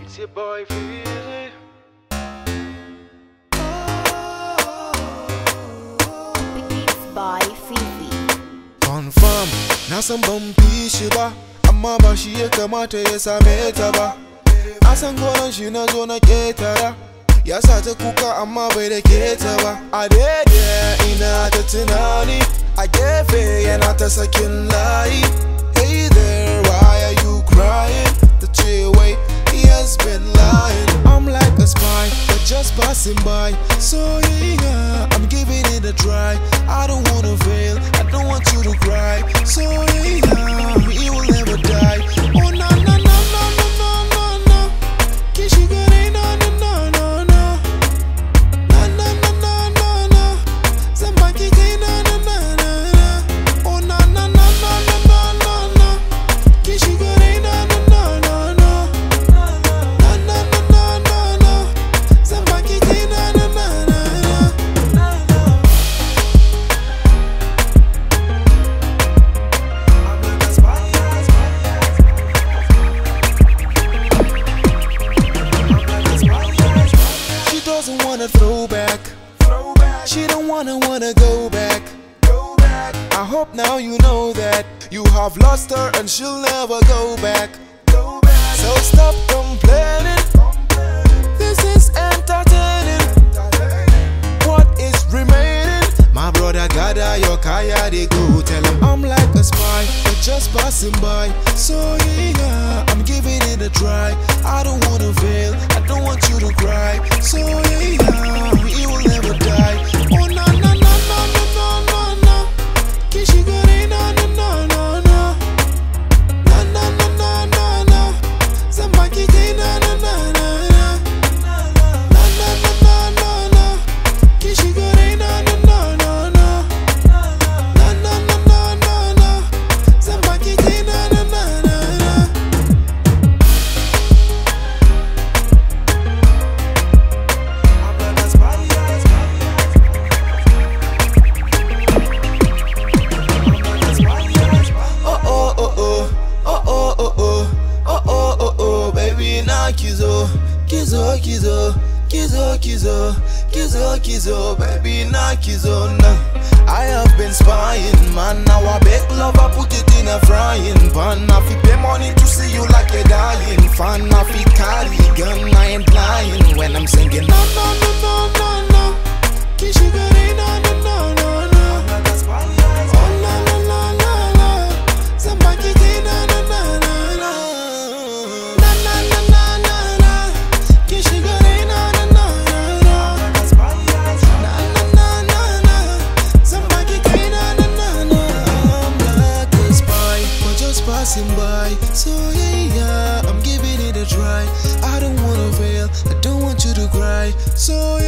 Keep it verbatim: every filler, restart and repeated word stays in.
It's your boy Fizi. Beats by Fizi. Confirm, na san ban fi shi ba, amma ba shi ya kamata ya same ta ba. Na san gonan shi na zo na ketara, ya sa ta kuka amma bai da keta ba. A daidai ina ta tunani, a gefe yana ta sakin layi. Hey there, why are you crying? Ta ce wai, he has been lying. I'm like a spy, but just passing by. So yeah, I'm giving it a try. I don't wanna fail, I don't want you to cry. So yeah, we will never die. Oh na na na na na na na na. Kishigare na na na na na. Na na na na na na. Zambaki ke na na na na na. Oh na na na na na na na na. Kishigare na na na na na. Na na na na na na. Zambaki ke na na na na na. She doesn't wanna throw back. She don't wanna wanna go back. I hope now you know that you have lost her and she'll never go back. So stop complaining. This is entertaining. What is remaining? My brother gather your kaya, they go tell him I'm like a spy, but just passing by. So yeah, I'm giving it a try. I don't wanna fail, I don't want you to cry. So yeah, we will never die. Oh na na na na na na na na. Kishigare na na na na na. Na na na na na na. Zambaki ke na na na na na. Na na na na na na. Kishigare na na na na na. Na na na na na na. Zambaki ke na na na na na. Oh oh oh oh. Oh oh oh oh. Oh oh oh oh. Baby na kizo. Kizo kizo. Kizo kizo. Kizo kizo. Baby na kizo na. I have been spying, man. Now I beg love, I put it in a frying pan. I fi pay money to see you like you're dying. Fan, I fi carry gun, I ain't lying when I'm singing. No no no no no no. Kishigare na na na na na. Oh la la la la la. Zambaki ke na na na na na. Na na na na na na. Kishigare na na na na na. Na na na na na. Zambaki ke na na na na. I'm like a spy, but just passing by. So yeah, yeah, I'm giving it a try. I don't wanna fail, I don't want you to cry. So